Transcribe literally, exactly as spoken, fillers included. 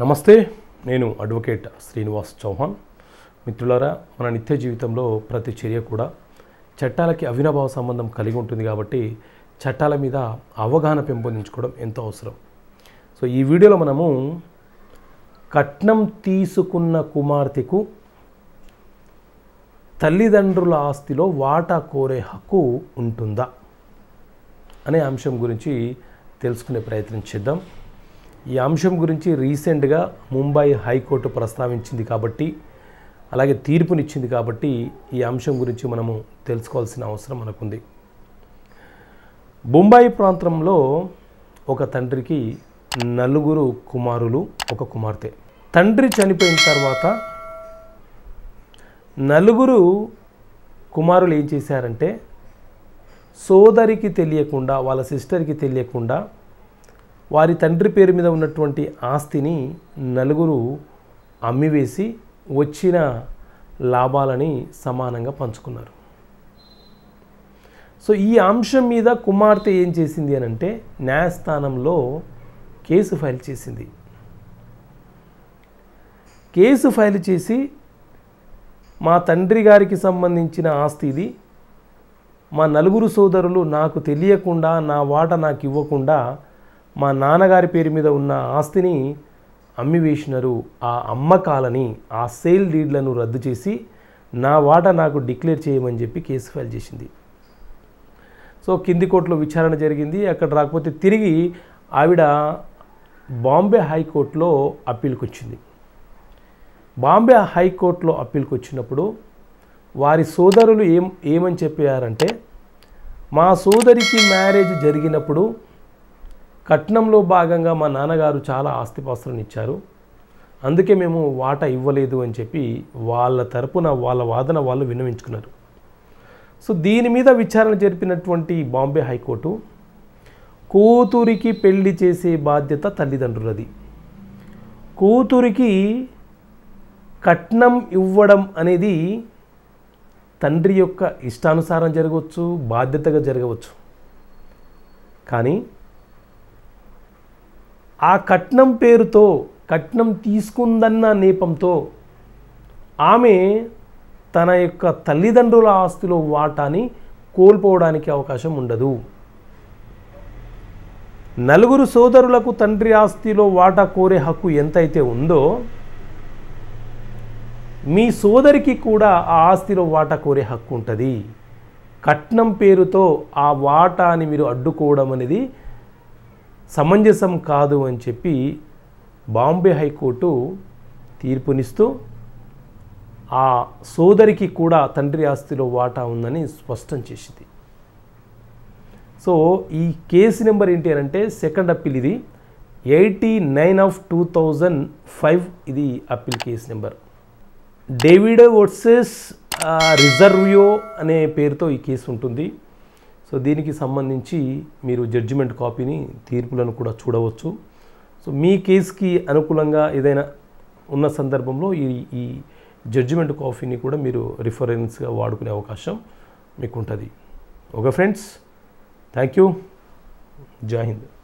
నమస్తే, నేను అడ్వకేట్ శ్రీనివాస్ చౌహాన్. మిత్రులారా, మన నిత్య జీవితంలో ప్రతి చర్య కూడా చట్టాలకి అవినాభావ సంబంధం కలిగి ఉంటుంది కాబట్టి చట్టాల మీద అవగాహన పెంపొందించుకోవడం ఎంతో అవసరం. సో ఈ వీడియోలో మనము కట్నం తీసుకున్న కుమార్తెకు తల్లిదండ్రుల ఆస్తిలో వాటా కోరే హక్కు ఉంటుందా అనే అంశం గురించి తెలుసుకునే ప్రయత్నం చేద్దాం. ఈ అంశం గురించి రీసెంట్గా ముంబై హైకోర్టు ప్రస్తావించింది కాబట్టి, అలాగే తీర్పునిచ్చింది కాబట్టి ఈ అంశం గురించి మనము తెలుసుకోవాల్సిన అవసరం మనకుంది. ముంబై ప్రాంతంలో ఒక తండ్రికి నలుగురు కుమారులు, ఒక కుమార్తె. తండ్రి చనిపోయిన తర్వాత నలుగురు కుమారులు ఏం చేశారంటే, సోదరికి తెలియకుండా, వాళ్ళ సిస్టర్కి తెలియకుండా వారి తండ్రి పేరు మీద ఉన్నటువంటి ఆస్తిని నలుగురు అమ్మివేసి వచ్చిన లాభాలని సమానంగా పంచుకున్నారు. సో ఈ అంశం మీద కుమార్తె ఏం చేసింది అని అంటే, న్యాయస్థానంలో కేసు ఫైల్ చేసింది. కేసు ఫైల్ చేసి, మా తండ్రి గారికి సంబంధించిన ఆస్తి ఇది, మా నలుగురు సోదరులు నాకు తెలియకుండా, నా వాటా నాకు ఇవ్వకుండా మా నాన్నగారి పేరు మీద ఉన్న ఆస్తిని అమ్మివేసినారు. ఆ అమ్మకాలని, ఆ సేల్ డీడ్లను రద్దు చేసి నా వాటా నాకు డిక్లేర్ చేయమని చెప్పి కేసు ఫైల్ చేసింది. సో కింది కోర్టులో విచారణ జరిగింది. అక్కడ రాకపోతే తిరిగి ఆవిడ బాంబే హైకోర్టులో అప్పీల్కి వచ్చింది. బాంబే హైకోర్టులో అప్పీల్కి వచ్చినప్పుడు వారి సోదరులు ఏం ఏమని చెప్పారంటే, మా సోదరికి మ్యారేజ్ జరిగినప్పుడు కట్నంలో భాగంగా మా నాన్నగారు చాలా ఆస్తిపాస్తులను ఇచ్చారు, అందుకే మేము వాటా ఇవ్వలేదు అని చెప్పి వాళ్ళ తరపున వాళ్ళ వాదన వాళ్ళు విన్నవించుకున్నారు. సో దీని మీద విచారణ జరిపినటువంటి బాంబే హైకోర్టు, కూతురికి పెళ్లి చేసే బాధ్యత తల్లిదండ్రులది, కూతురికి కట్నం ఇవ్వడం అనేది తండ్రి యొక్క ఇష్టానుసారం జరగవచ్చు, బాధ్యతగా జరగవచ్చు. కానీ ఆ కట్నం పేరుతో, కట్నం తీసుకుందన్న నేపంతో ఆమె తన యొక్క తల్లిదండ్రుల ఆస్తిలో వాటాని కోల్పోవడానికి అవకాశం ఉండదు. నలుగురు సోదరులకు తండ్రి ఆస్తిలో వాటా కోరే హక్కు ఎంతైతే ఉందో, మీ సోదరికి కూడా ఆ ఆస్తిలో వాటా కోరే హక్కు ఉంటుంది. కట్నం పేరుతో ఆ వాటాని మీరు అడ్డుకోవడం అనేది సమంజసం కాదు అని చెప్పి బాంబే హైకోర్టు తీర్పునిస్తూ ఆ సోదరికి కూడా తండ్రి ఆస్తిలో వాటా ఉందని స్పష్టం చేసింది. సో ఈ కేసు నెంబర్ ఏంటి అంటే, సెకండ్ అప్పీల్ ఇది eighty nine of two thousand five ఇది appeal case number. David versus రిజర్వియో అనే పేరుతో ఈ కేసు ఉంటుంది. సో దీనికి సంబంధించి మీరు జడ్జిమెంట్ కాపీని, తీర్పులను కూడా చూడవచ్చు. సో మీ కేసుకి అనుకూలంగా ఏదైనా ఉన్న సందర్భంలో ఈ ఈ జడ్జిమెంట్ కాపీని కూడా మీరు రిఫరెన్స్గా వాడుకునే అవకాశం మీకు ఉంటుంది. Okay friends, thank you. జై హింద్.